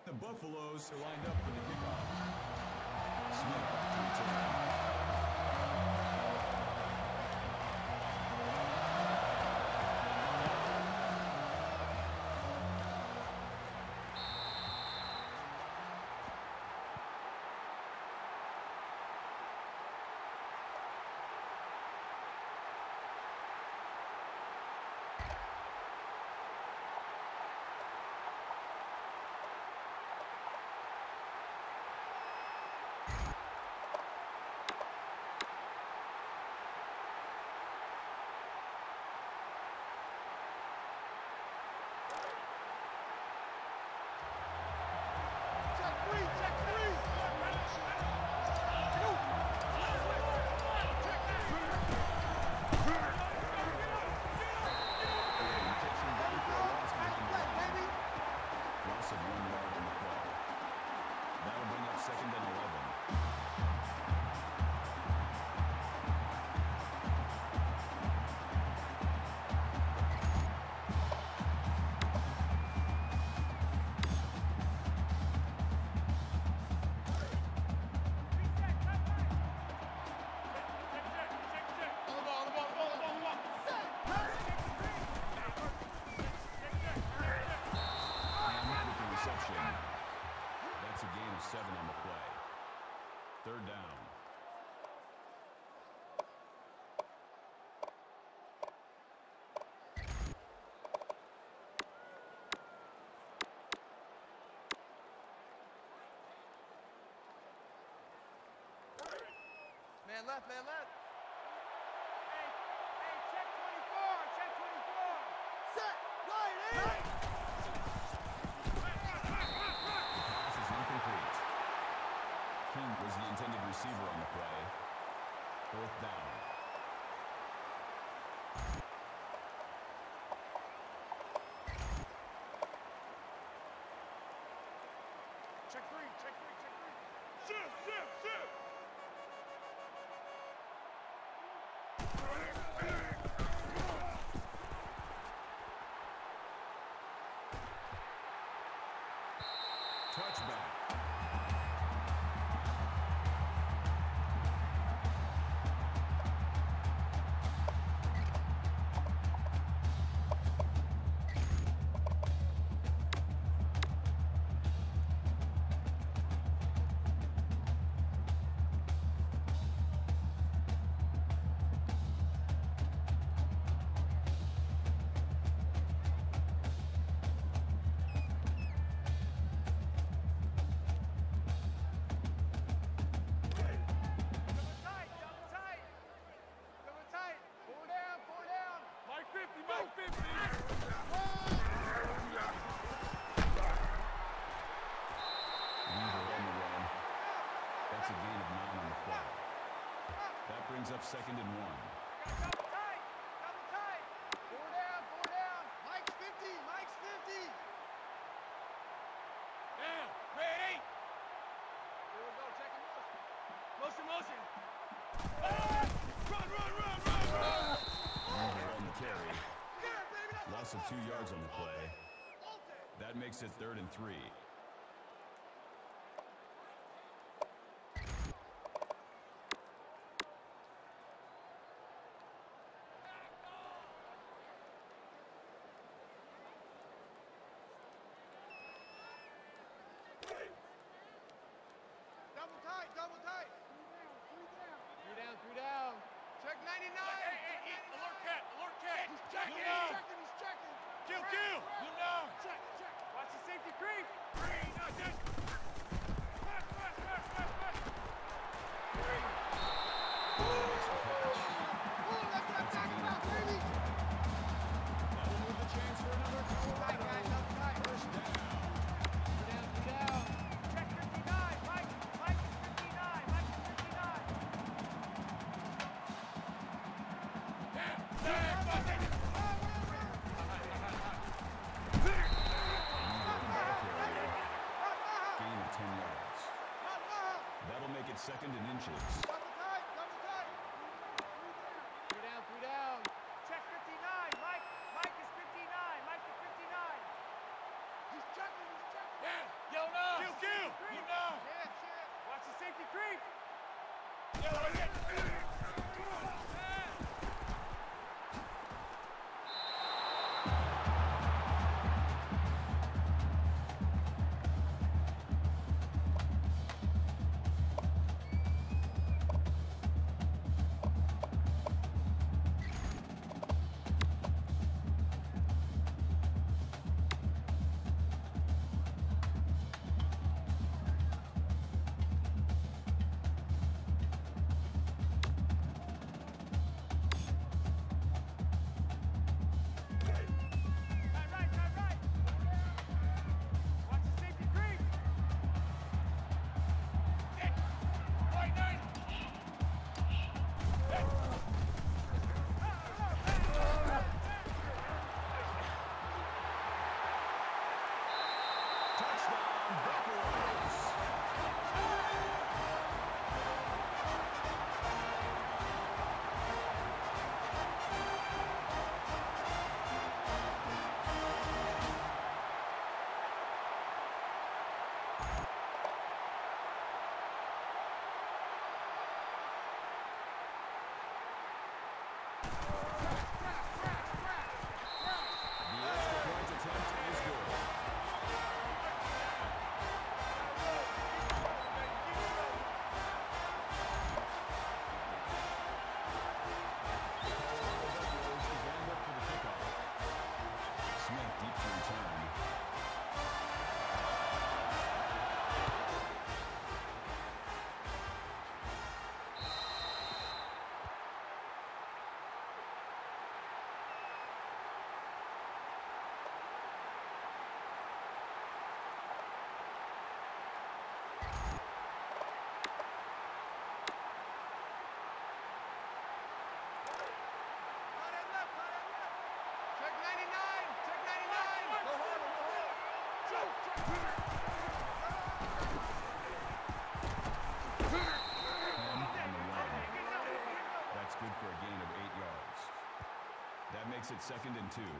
The Buffaloes are lined up for the kickoff. Smith to return. That's a gain of 7 on the play. Third down. Man left, man left. Hey, check 24, check 24. Set, right, in. Pass is incomplete. King was the intended receiver on the play. Fourth down. Check three, check three, check three. Shoot. Touchback. That's a gain of 9 on the play. That brings up 2nd and 1. Double tight. Four down. Mike's 50, Mike's 50. Down, ready. Here we go, checking motion. Motion. Run. On the carry. Here, baby, that's Loss of 2 yards on the play. That makes it 3rd and 3. Double tight. 3 down. Check 99. Hey, alert cat. He's checking. Kill. Check. Watch the safety creep. Green, not dead. Pass. Let's get back, baby. That will move the chains for another Tight, guys, double tight. first down. 3 down. Check 59. Mike is 59. Gain of 10 yards. That'll make it 2nd and inches. Double tight. 3 down. Check 59. Mike is 59. He's checking. Yeah. Yo, now. Kill. You now. Watch the safety creep. Yo, right there. Makes it 2nd and 2.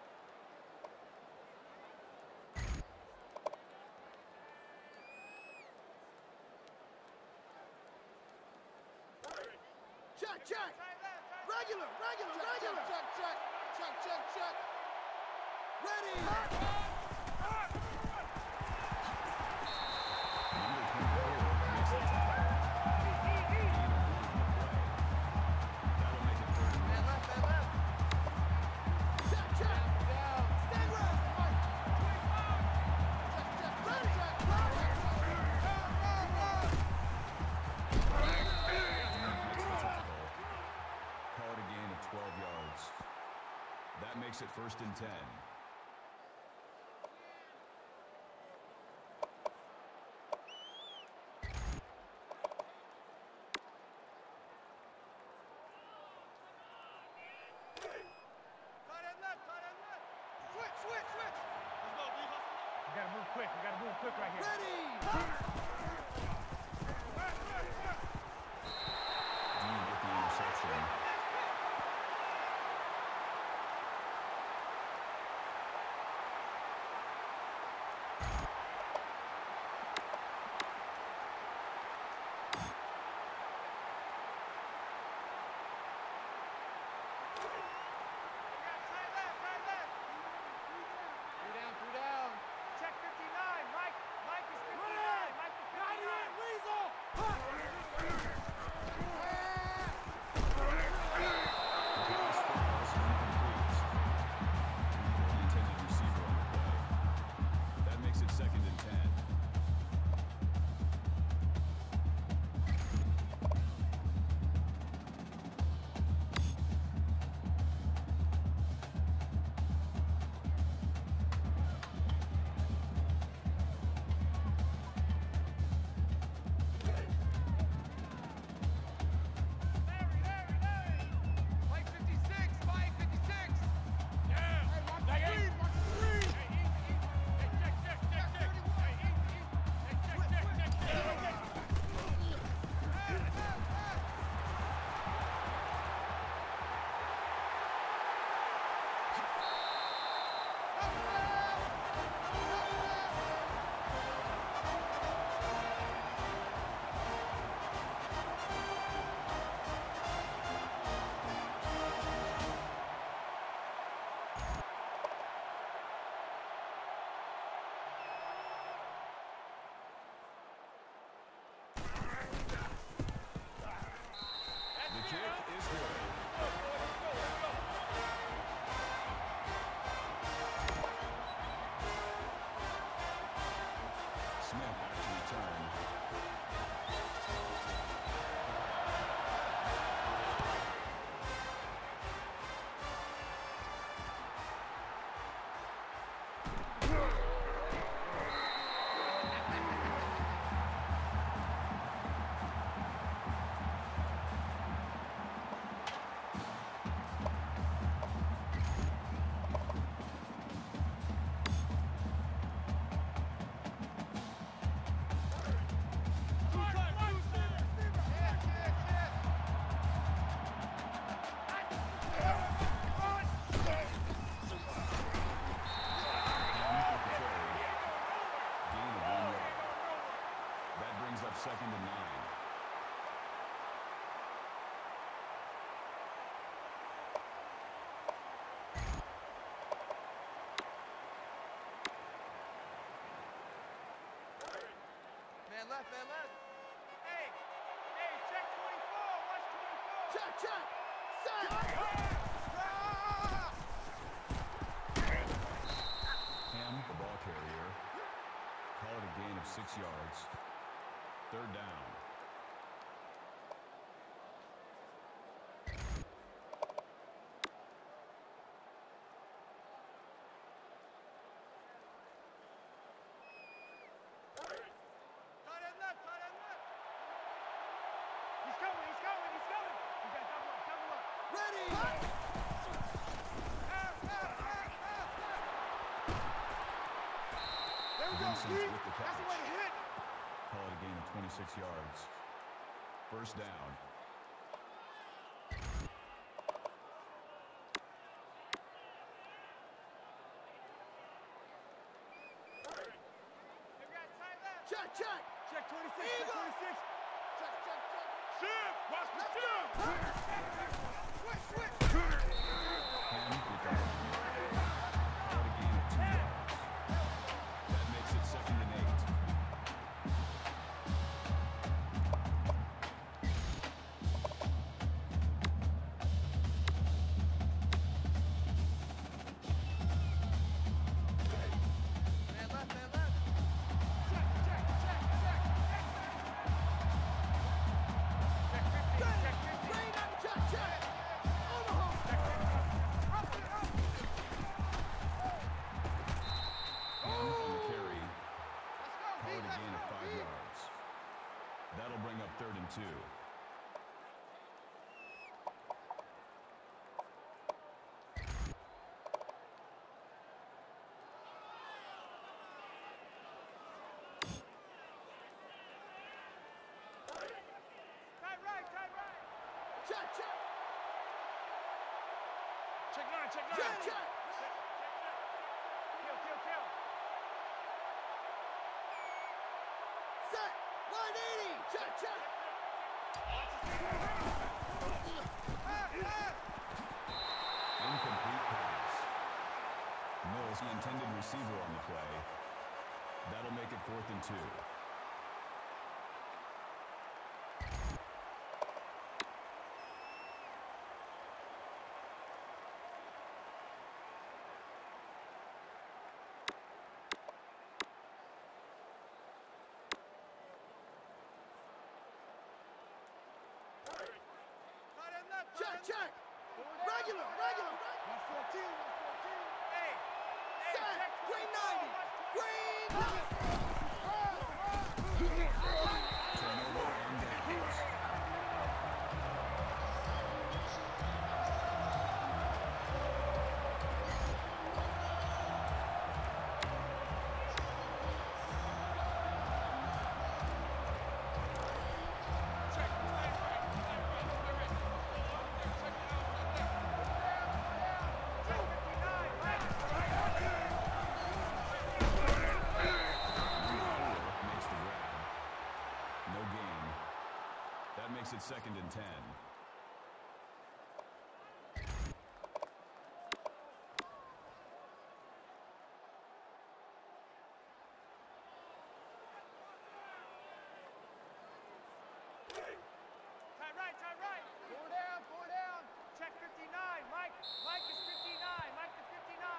Check. Regular. Check. Ready. Makes it 1st and 10. Switch. Let's go, B. We gotta move quick right here. Ready. Dean with the interception. Mike is 59. Mike is 59. left, man left. Hey, check 24. Watch 24. Check, check. Set. Ham, the ball carrier. Call it a gain of 6 yards. Third down. Tight end left. He's coming. You got double up. Ready. There we go, Vincent's Steve. with the That's the way catch. to hit. Call it a gain of 26 yards. First down. They got tight left. Check, check. Check 26. Eagle. Check 26. Check, check, check. Shift! Watch the Let's shift! go. Switch. Ham with the call it a gain of 2 yards. That makes it 2nd and 8. Man left. Check. Check 50. Rain on the check. Omaha. Ham on the carry. Let's go, Call it a Let's gain of go, 5 yards. That'll bring up 3rd and 2. Tight right. Check. Check 9, check 9. Check. Kill. Set. 180. Check. Incomplete pass. Mills, the intended receiver on the play. That'll make it 4th and 2. Tight end left. Check. Regular. 114. Hey, Set. check Green 24. 90. Watch Green 90. Turnover on downs. Check. Check 59. Right. Makes the grab. No gain. That makes it 2nd and 10. Tight right. Four down. Check 59. Mike is 59. Mike to 59.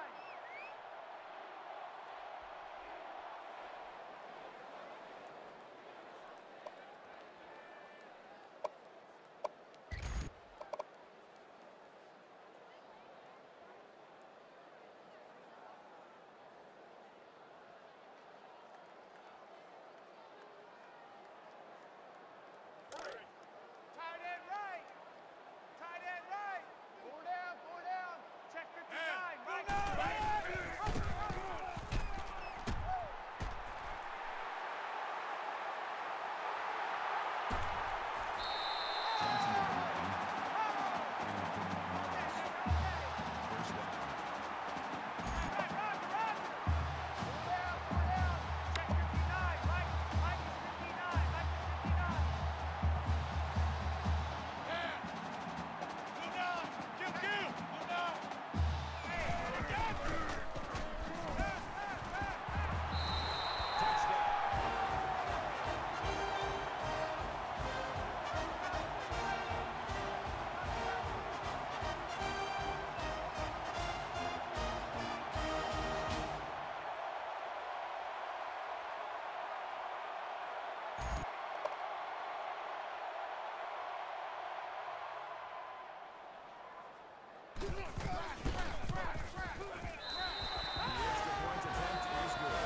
extra point attempt is good.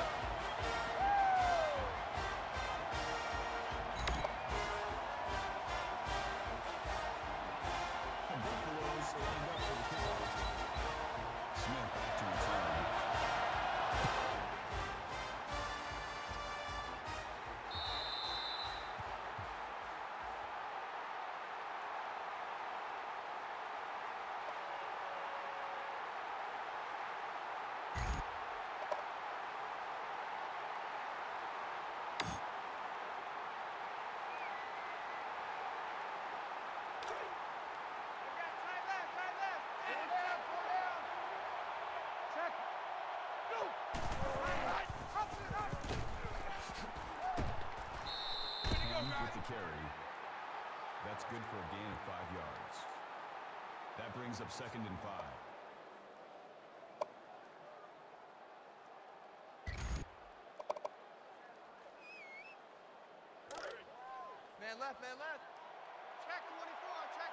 The Buffaloes lined up for the kickoff. Smith back to return. With the carry. That's good for a gain of 5 yards. That brings up 2nd and 5. Man left, man left. Check 24, check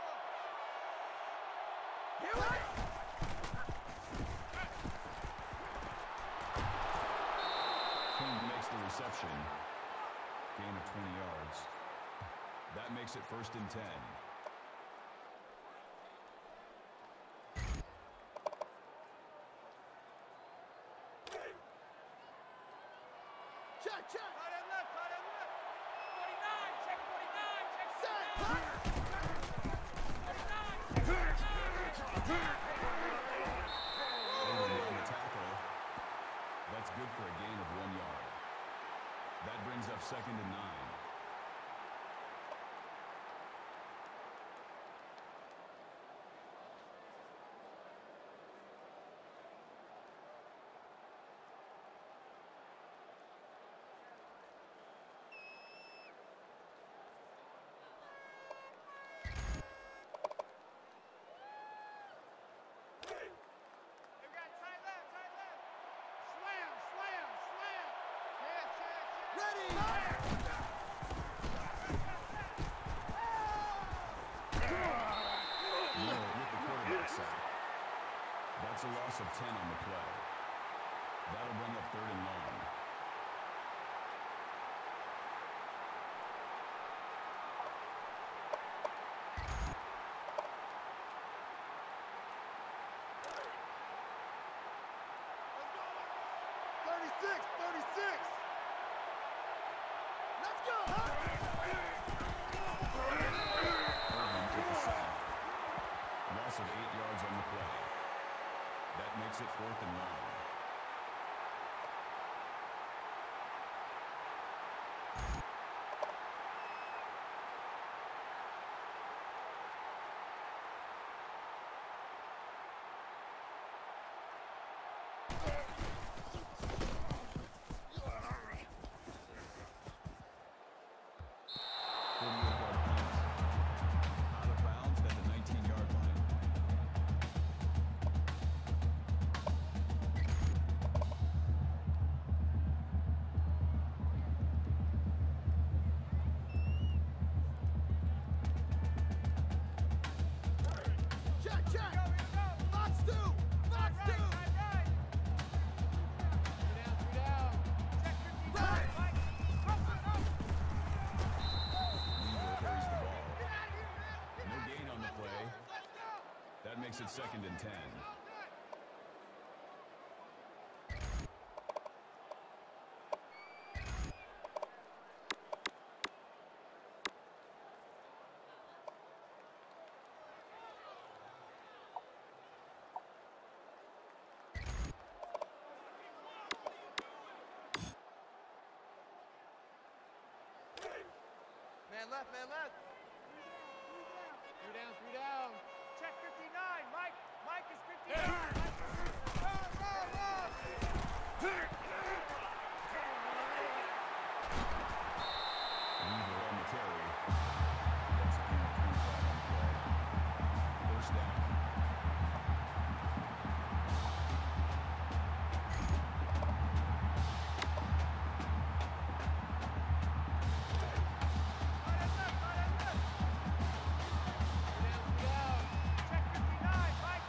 24. Here we go. King makes the reception. Gain of 20 yards. That makes it 1st and 10. Check, check. Tight end left, tight end left. 49, check 49, check Set. 49. On the tackle. That's good for a gain of 1 yard. That brings up 2nd and 9. You got tight left, tight left. Slam, slam, slam. Check, check, check. Ready. Miller with the quarterback sack. That's a loss of 10 on the play. That'll bring up 3rd and long. Let's go. Irvin with the sack. Loss of 8 yards on the play. That makes it 4th and long. Out of bounds at the 19-yard line. Check, check. Fox 2. Fox 2. Right. 3 down. Check 59, Mike. Up. Weaver carries the ball. Get out of here, man. Get No out of gain here. on the Let's play. go. Let's go. That makes it 2nd and 10. All good. Man left, man left. 3 down. Check 59, Mike. Mike is 59. Go. Weaver on the carry. That's a gain of 25 on the play. 1st down. Check 59, Mike.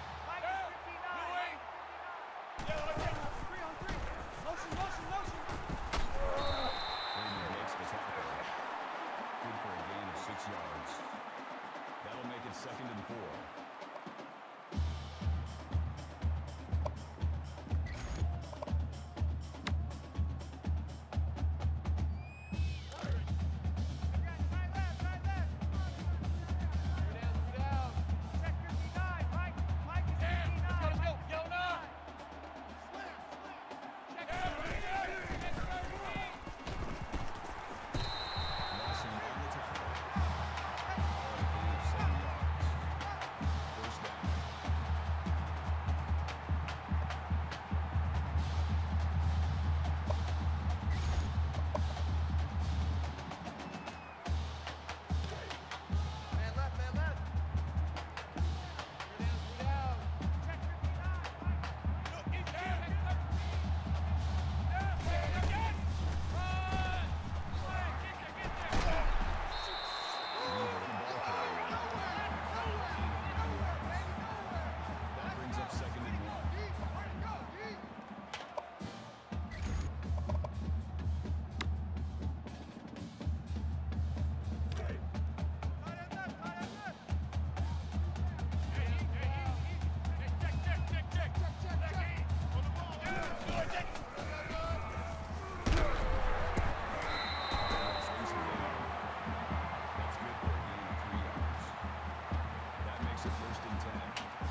That's good for a gain of 3 yards. That makes it 1st and 10.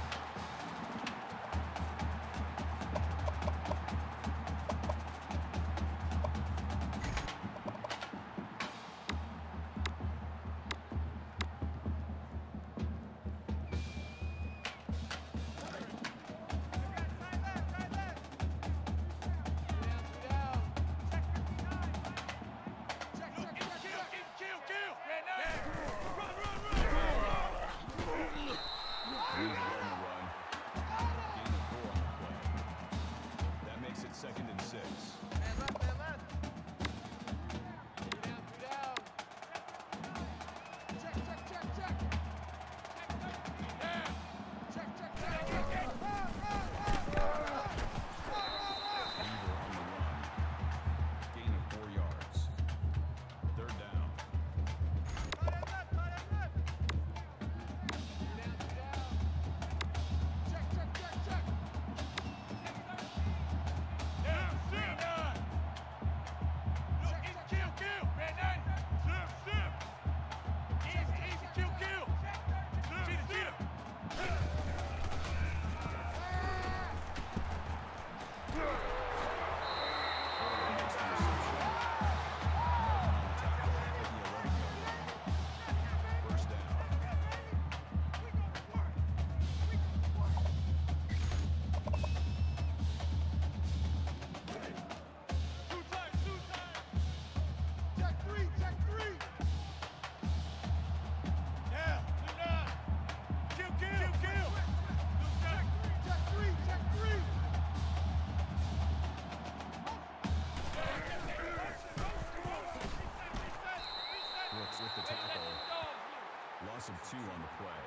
Loss of 2 on the play.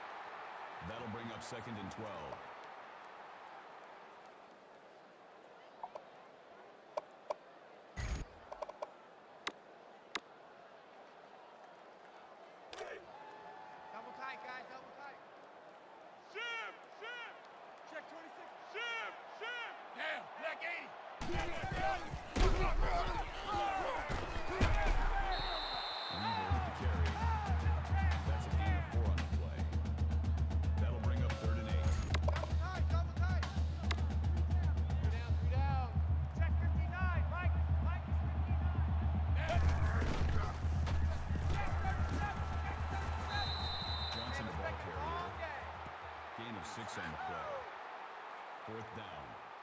That'll bring up 2nd and 12. Double tight, guys, double tight. Shift! Shift! Check 26. Shift! Shift! Damn, black 80. Weaver with the carry. That's a gain of 4 on the play. That'll bring up 3rd and 8. Double tight, double tight. 3 down. Check 59, Mike. Mike is 59. Johnson, the ball carrier. Long day. Gain of 6 on the play. 4th down.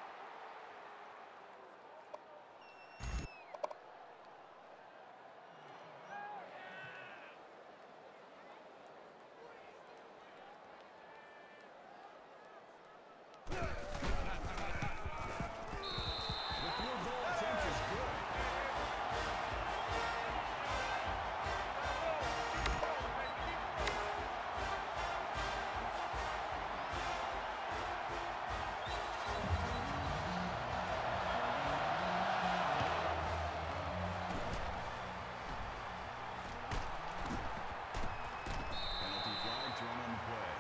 The field goal attempt is good. Penalty flag thrown on the play.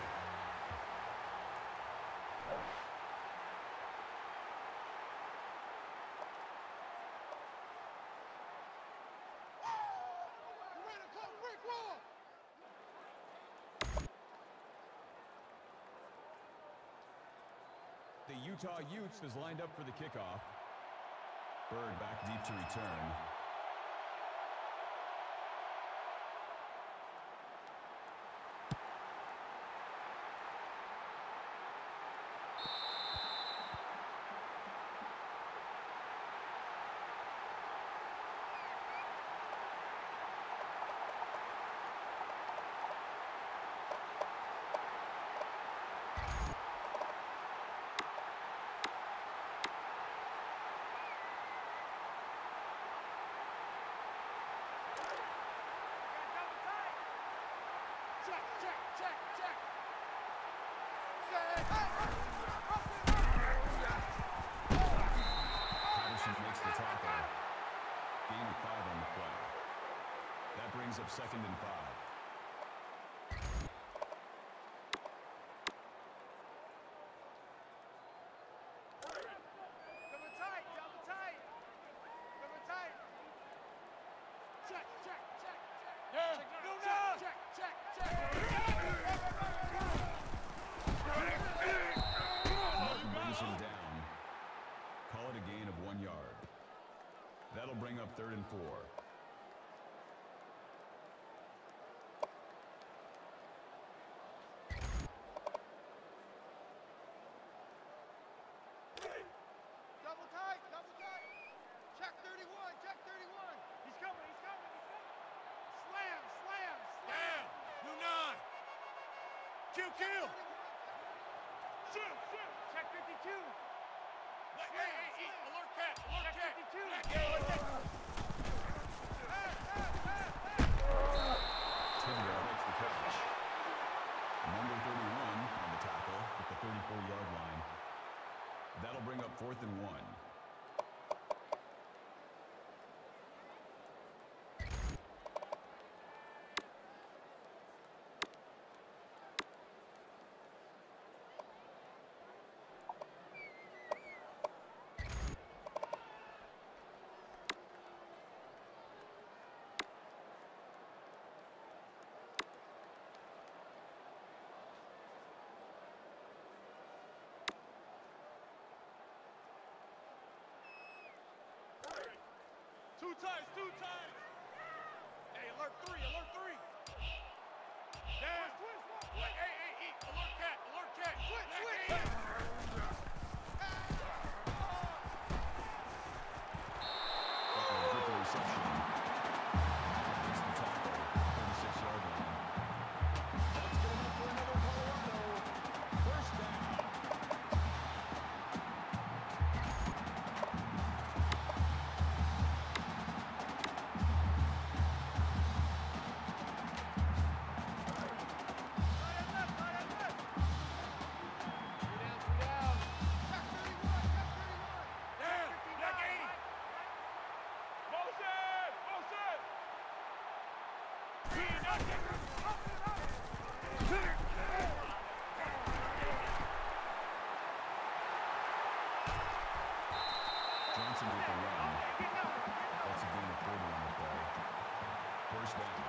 The Utah Utes is lined up for the kickoff. Bird back deep to return. Double tight. Check, check, check, check. Patterson makes the tackle. Gain of 5 on the play. That brings up 2nd and 5. Yeah, no, no. Check, check, check. Martin brings him down. Call it a gain of 1 yard. That'll bring up 3rd and 4. Double tight, double tight. Check 31, check 31. He's coming, he's coming, he's coming. Slam, slam, slam. Down. New 9. Kill, kill. Shoot, shoot. Check 52. Hey, hey, hey, alert cat, alert Check cat. 52. Black cat, alert cat. Tidwell makes the catch. Number 31 on the tackle at the 34-yard line. That'll bring up 4th and 1. Two times, two times. Hey, alert 3, alert 3. Down. Black, hey, hey, hey, alert cat, alert cat. Black, hey. With the reception. It's the tackle, 36-yard line. That's good enough for another Colorado. First down. Johnson with the run. That's a gain of 40 on the play. First down.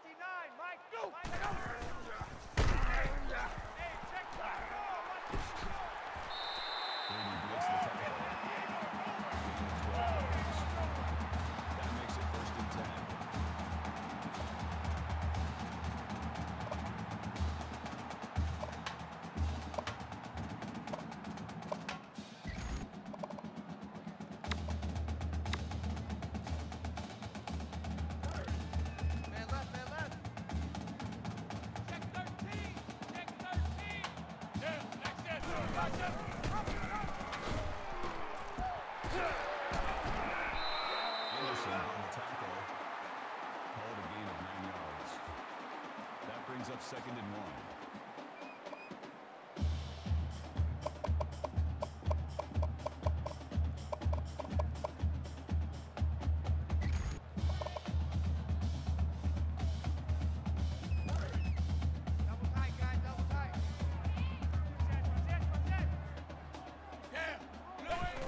59. Mike, Go. Mike. Go. Hey, check the ball. Watch the ball. Brady breaks the tackle. That makes it 1st and 10. Man left, man left. Check 13. Check 13. Yeah, that's it. Anderson on the tackle. Called a gain of 9 yards. That brings up 2nd and 1. Double tight, guys. Double tight. Possession. Yeah. You know what?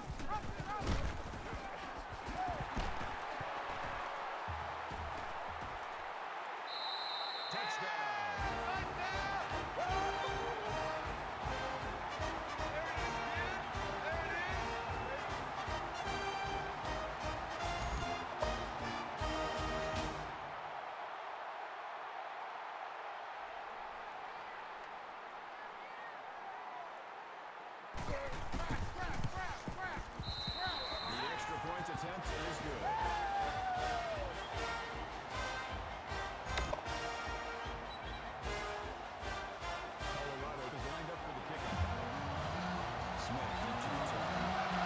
The extra point attempt is good. Colorado is lined up for the kickoff. Smith into the turn.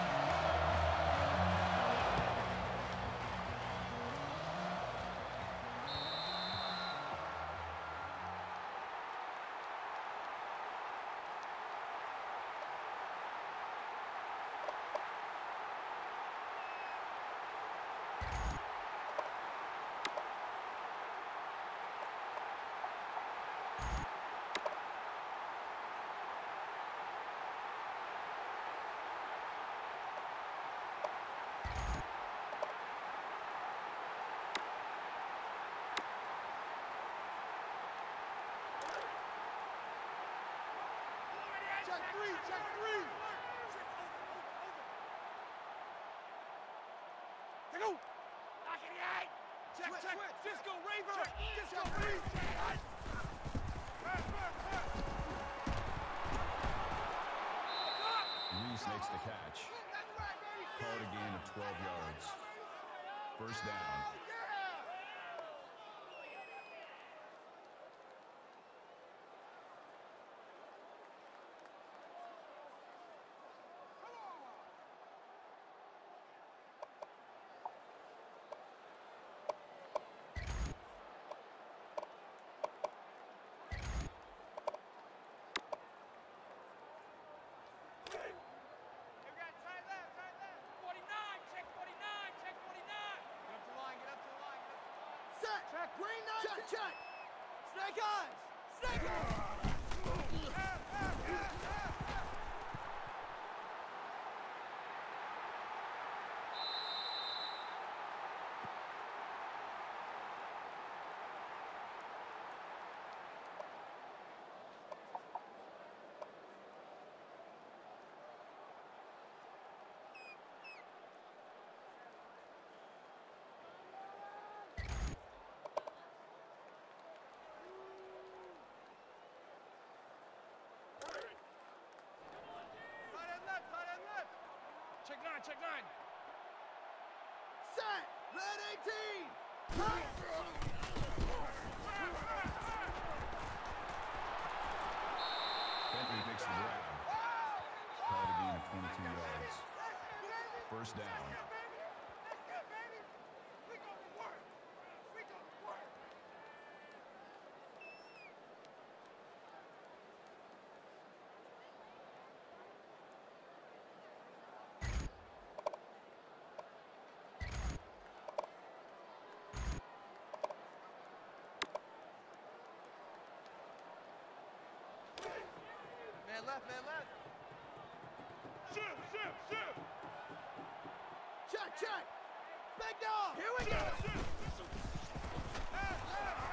Check three, check three. Take go. Knock it out. Check, Switch, check. switch. Disco Raver. Disco Check three. Raver. Reese makes the catch. Called a gain of 12 yards. 1st down. We got tight left, tight left. 49. Check 49. Check 49. Get up to the line, get up to the line, get up to the line. Set. Check. Green 9. Check, check. Snake eyes. Snake eyes. Tight end left, tight end left. Check 9. Check 9. Set. Red 18. Bentley makes the grab. Called a gain of 22 yards. 1st down. That's it, baby. We gonna work. We gonna work. Man left, man left. Shift, shift, shift. Check, check. Big dog. Here we go. Shift, shift.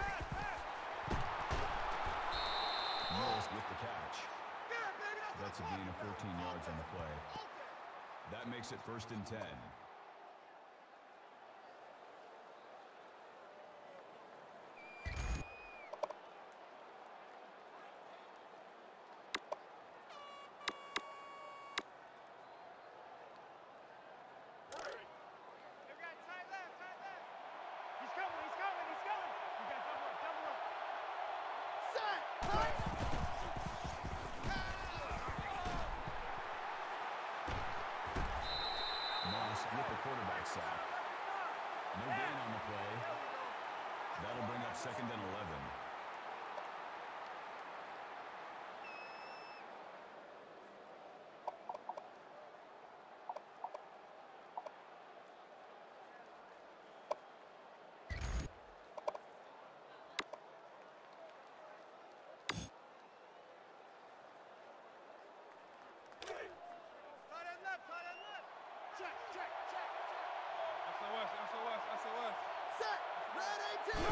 catch. That's a gain of 14 yards on the play. That makes it 1st and 10. With the quarterback sack. No gain on the play. That'll bring up 2nd and 11. SOS. Set. Red 18.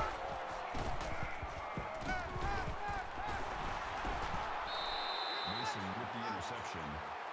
Mason with the interception.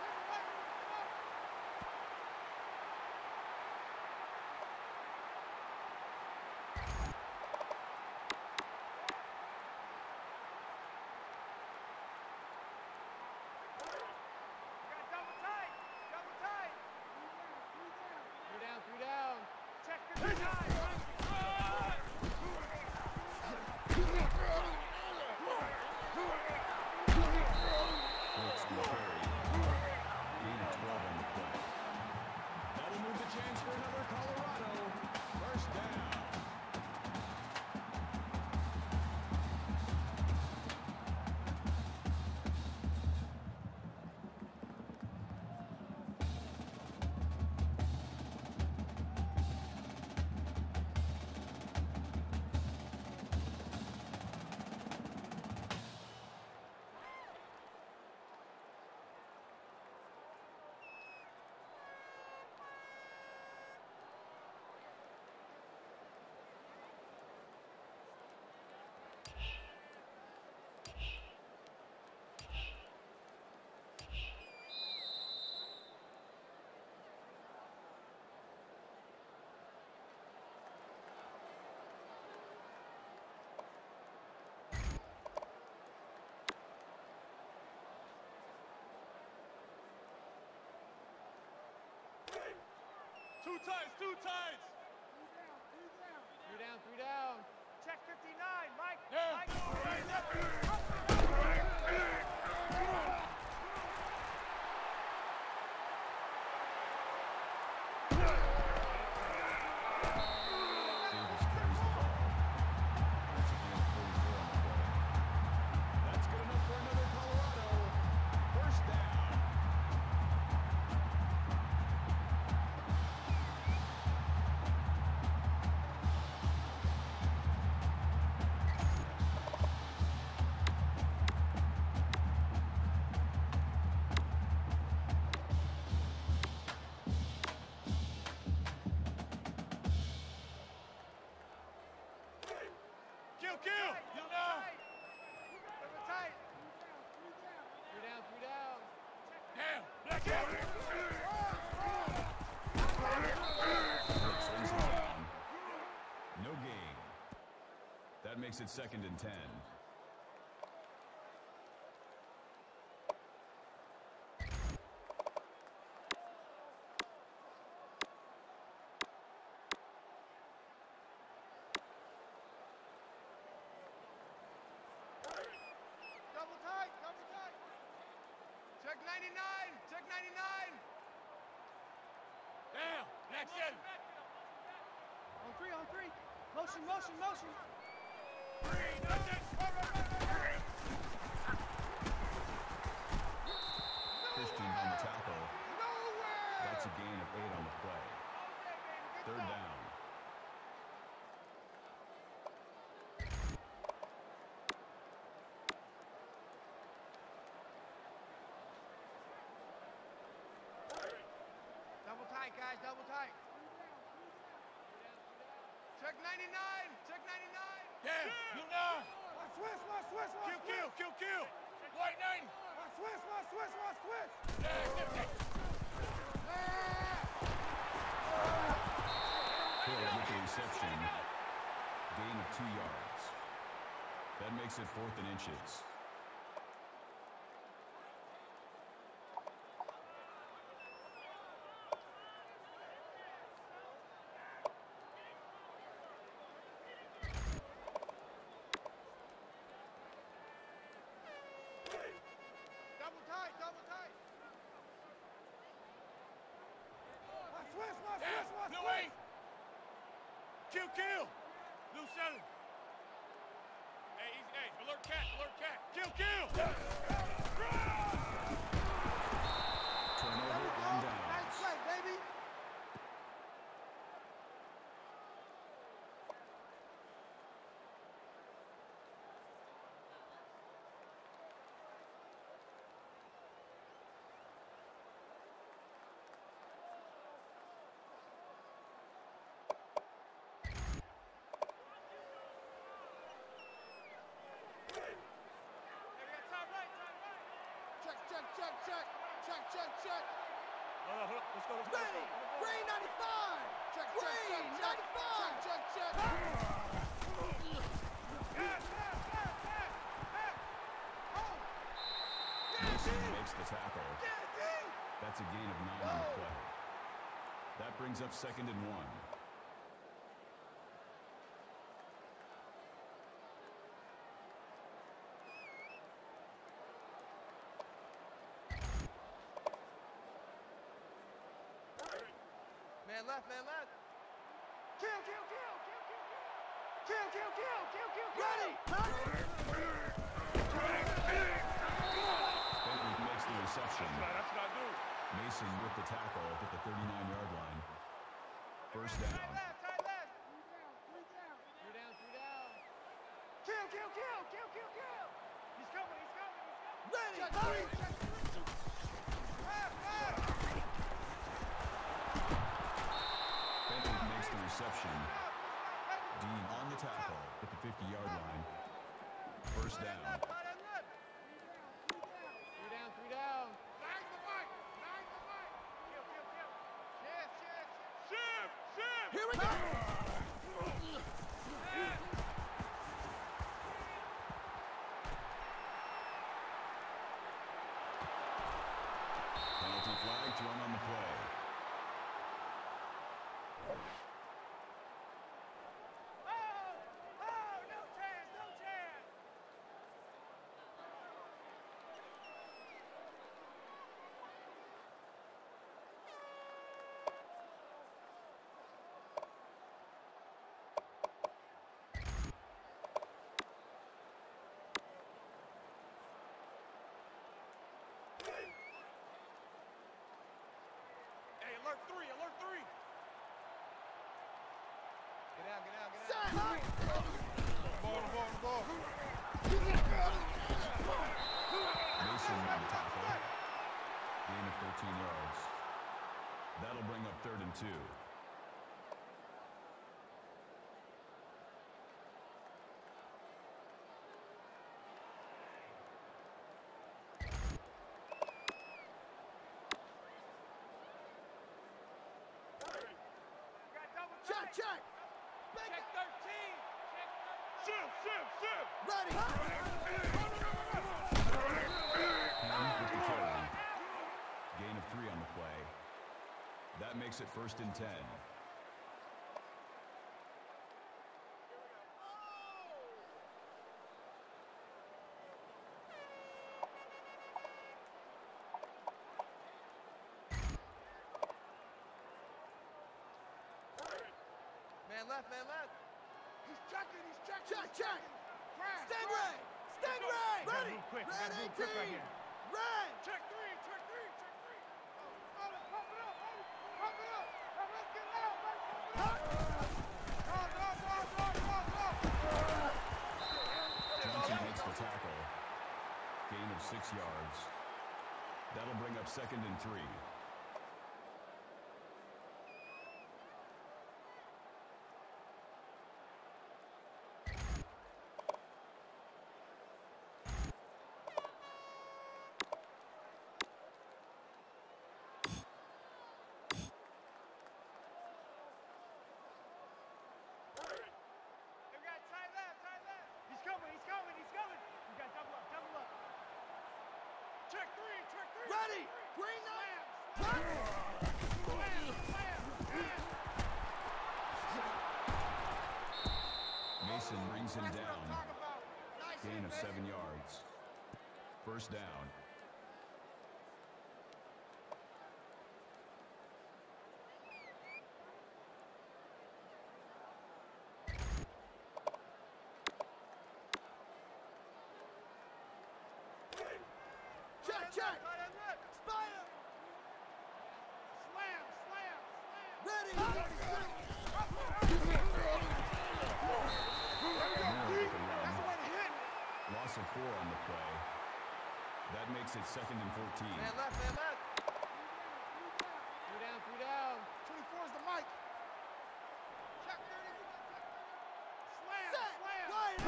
Two times. 3 down. Check 59, Mike. Yeah. Mike. Davis carries the ball. That's a gain of 44 on the play. That's good enough for another Colorado. 1st down. Kill. You know. Tight. 3 down. Damn. Black out. Slings it down. No gain. That makes it 2nd and 10. Double tight. Check 99. Damn. Next in. On three. Motion. 3, nothing. Christian on the tackle. That's a gain of 8 on the play. 3rd down. Double tight. Check 99. Damn. You know. Swiss. Kill. White 90. Switch, switch. Hill with the reception. Gain of 2 yards. That makes it 4th and inches. Double tight. Switch. Blue 8. Kill. Blue 7. Hey, easy. Hey, alert cat. Kill. Turnover and downs. Nice play, baby. Check. Let's go. Ready. Green 95. Check. Green 95. Check. Mason makes the tackle. That's a gain of 9 on the play. That brings up 2nd and 1. Man left. Kill. Ready. Bentley makes the reception. That's what I do. Mason with the tackle at the 39-yard line. First down. Tight left. Three down. Kill. He's coming. Ready. Check. Bentley makes the reception. Dean on the tackle at the 50-yard line. First down. Three down. Nine the mic. Kill. Shift. Here we go. Penalty flag thrown on the play. No chance. Hey, alert 3. Get out. Set. Ball. Mason on the tackle. Gain of 13 yards. That'll bring up 3rd and 2. Check. Check 13. Shift. Ready. Ham with the carry. Gain of 3 on the play. That makes it 1st and 10. Man left. He's checking. Check. Stingray. Ready. Red 18. Red. Check 3. Pump it up. Let's get it out. Johnson makes the tackle. Gain of 6 yards. That'll bring up 2nd and 3. Ready. Green light. Mason brings him That's what I'm down. talking about. Nice Gain hit, of baby. 7 yards. First down. Check, check. Tight end left. Spider. Slam, slam, slam. Ready. Moore with the run. That's the way to hit. Loss of 4 on the play. That makes it 2nd and 14. Man left, man left. 3 down, 3 down. 24 is the mic. Check 30. Slam, Set. slam. Right.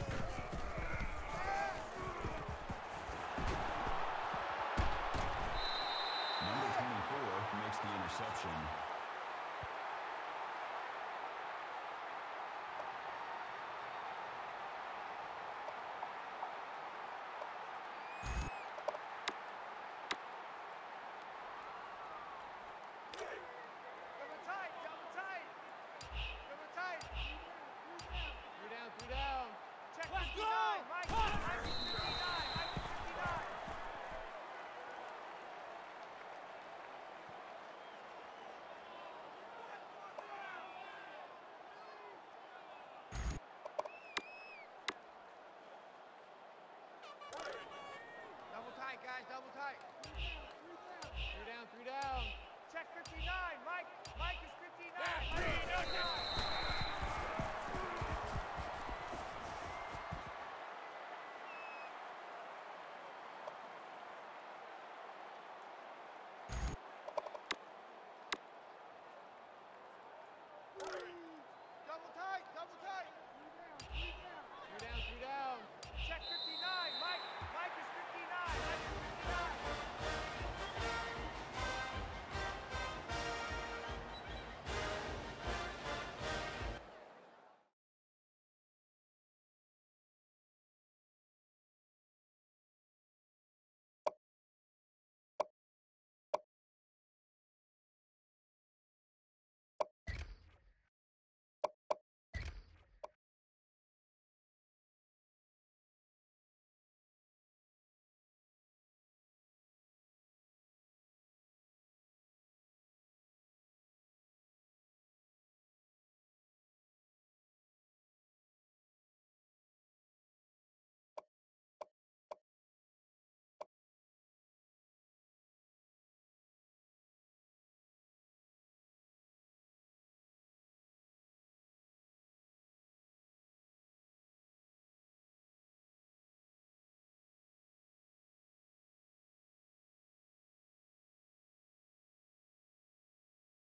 Number 24 makes the interception. Double tight, double tight. Double tight. 3 down, 3 down. Check Let's 59. go. Mike, Mike is 59. Mike is 59. Double tight, guys, double tight. 3 down, 3 down.